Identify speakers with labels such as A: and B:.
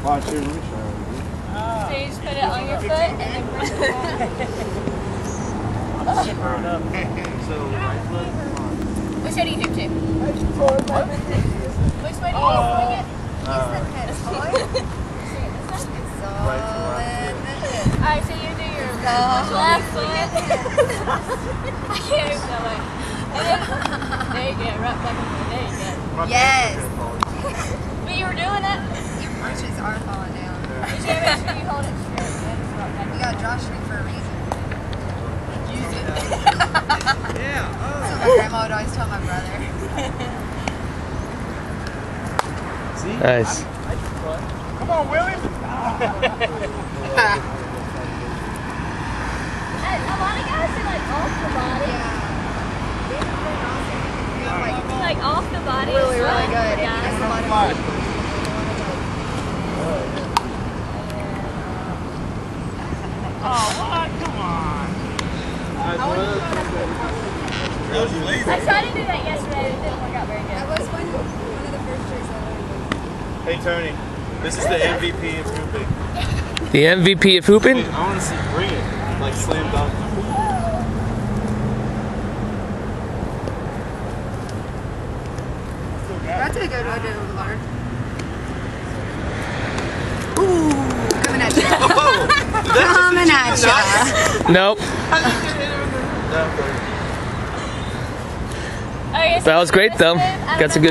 A: Watch here, let me try it.
B: So you just put it on your foot and then push it down. Which way do you hoop to? Which way do you swing it? Alright, so you do your left foot. I can't hoop that way. And then, there you go, right back in there. There you go.
C: Yes.
B: But you were doing it.
C: Your punches are falling down.
B: You should make sure you hold it straight.
C: You got drawstring for a reason. Use it.
A: Yeah.
C: So my grandma would always tell my brother.
A: See?
D: Nice.
A: Come on, Willie.
B: A lot of guys do like off the body. Like off the body.
C: Really, really good.
B: Yeah.
C: That's a lot of fun.
A: Oh, what? Come on.
B: I tried to do that yesterday, it didn't work out very
C: That
B: good.
C: was one of the first tricks I learned.
A: Hey, Tony. This is the MVP of hooping.
D: The MVP of hooping?
A: I want to see bring it. Like slam dunk.
C: That's a good one to learn. Ooh, coming at you. Coming at you.
D: Nope.
B: Okay, so
D: That was great though. Got some good